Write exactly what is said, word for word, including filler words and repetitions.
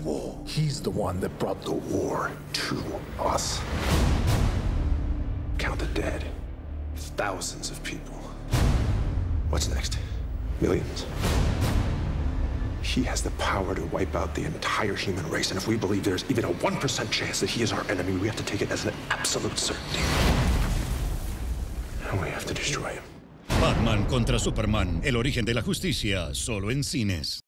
war. He's the one that brought the war to us. Count the dead. Thousands of people. What's next? Millions? He has the power to wipe out the entire human race, and if we believe there's even a one percent chance that he is our enemy, we have to take it as an absolute certainty. And we have to destroy him. Batman contra Superman, el origen de la justicia, solo en cines.